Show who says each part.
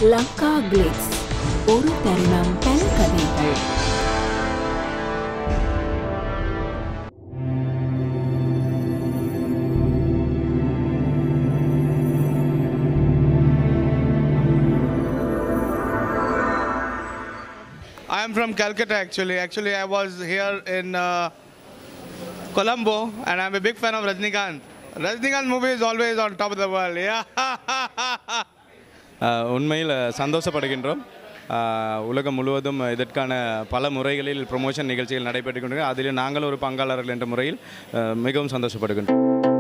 Speaker 1: Lanka glitz ஒரு தருணம் பல கதைகள்.
Speaker 2: I am from Calcutta actually. Actually, I was here in Colombo and I'm a big fan of Rajnikant. Rajnikant movie is always on top of the world. Yeah.
Speaker 3: உண்மையில் சந்தோஷப்படுகின்றோம். உலகம் முழுவதும் இதற்கான பல முறைகளில் ப்ரொமோஷன் நிகழ்ச்சிகள் நடைபெற்றுக் கொண்டிருக்கிறது. அதில் நாங்கள் ஒரு பங்காளர்கள் என்ற முறையில் மிகவும் சந்தோஷப்படுகின்றோம்.